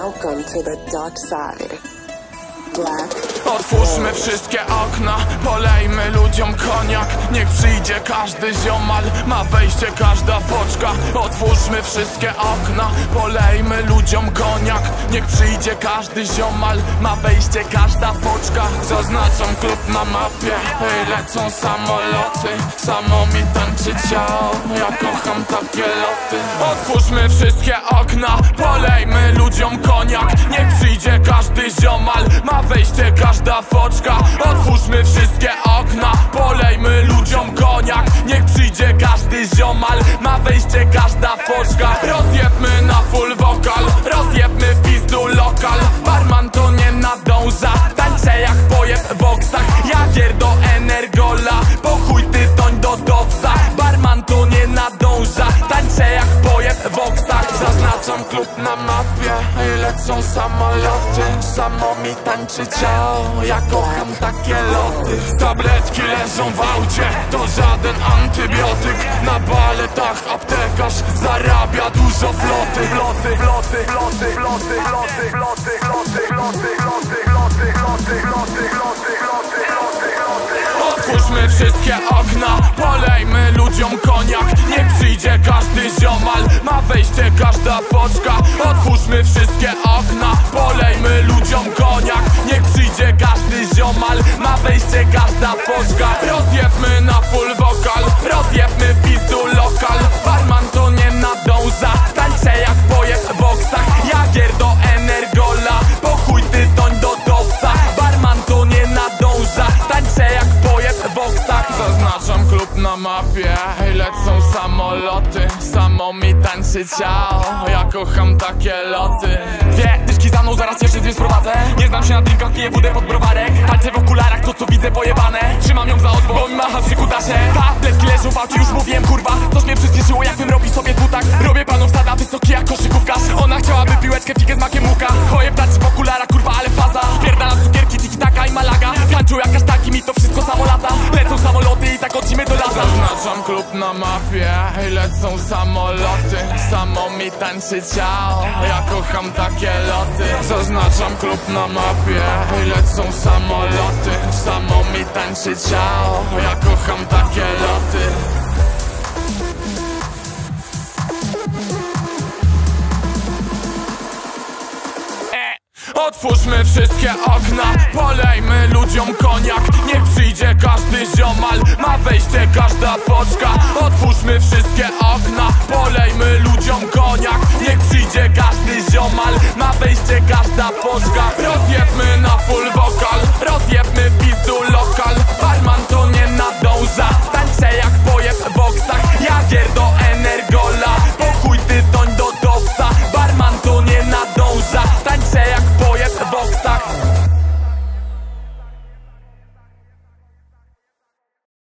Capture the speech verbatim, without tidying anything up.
Welcome to the dark side. Black. Otwórzmy wszystkie okna, polejmy ludziom koniak. Niech przyjdzie każdy ziomal, ma wejście każda foczka. Otwórzmy wszystkie okna, polejmy ludziom koniak. Niech przyjdzie każdy ziomal, ma wejście każda foczka. Zaznaczam klub na mapie, hej, lecą samoloty. Samo mi tańczy ciało, ja kocham takie loty. Otwórzmy wszystkie okna, polejmy ludziom koniak. Niech przyjdzie każdy ziomal, ma wejście każda foczka. Otwórzmy wszystkie okna, polejmy ludziom koniak. Niech przyjdzie każdy ziomal, ma wejście każda foczka. Rozjebmy na full wokal, rozjebmy w pizdu lokal. Barman to nie nadąża, tańczę jak pojeb w oksach. Jagier do Energola, po chuj ty toń do dowca. Barman to nie nadąża, tańczę jak pojeb w oksach. Zaznaczam klub na mapie, hej, lecą samoloty. Samo mi tańczy ciało, ja kocham takie loty. Tabletki leżą w aucie, to żaden antybiotyk. Na baletach aptekarz zarabia dużo floty. Floty, floty, floty, floty, floty, floty, floty, floty, floty, floty, floty, floty, floty, floty, floty. Otwórzmy wszystkie okna, polejmy ludziom koniak. Niech przyjdzie każdy ziomal, ma wejście każda foczka. Otwórzmy wszystkie okna, polejmy ludziom koniak. Niech przyjdzie każdy ziomal, ma wejście każda foczka. Rozjebmy na full wokal, rozjebmy w pizdu lokal. Barman to nie nadąża, tańczę jak pojeb w oksach. Jagier do Energola, po chuj ty toń do dowca. Barman to nie nadąża, tańczę jak pojeb w oksach. Zaznaczam klub na mapie, hej, lecą samoloty. Samo mi tańczy ciało, ja kocham takie loty. Dwie dyszki za mną, zaraz jeszcze dwie sprowadzę. Nie znam się na drinkach, piję wódę pod browarek. Tańczę w okularach, to co widzę pojebane. Trzymam ją za odwrót, bo mi macha przy kutasie. Tabletki leżą w aucie, już mówiłem kurwa. Coś mnie przyspieszyło, jakbym robił sobie tutak. Robię panom stada, wysoki jak koszykówkarz. Ona chciałaby piłeczkę, fikę z makiem łuka. Choję tańczy w okularach, kurwa, ale faza. Spierdalam cukierki, tiki-taka i malaga. Tańczą jak kasztanki, mi to wszystko samo lata. Lecą samoloty i tak odcimy do lata. Zaznaczam klub na mapie, hej, lecą samoloty. Samo mi tańczy ciało, ja kocham takie loty. Zaznaczam klub na mapie, hej, lecą samoloty. Samo mi tańczy ciało, ja kocham takie loty. Otwórzmy wszystkie okna, polejmy ludziom koniak. Niech przyjdzie każdy ziomal, ma wejście każda foczka. Otwórzmy wszystkie okna, polejmy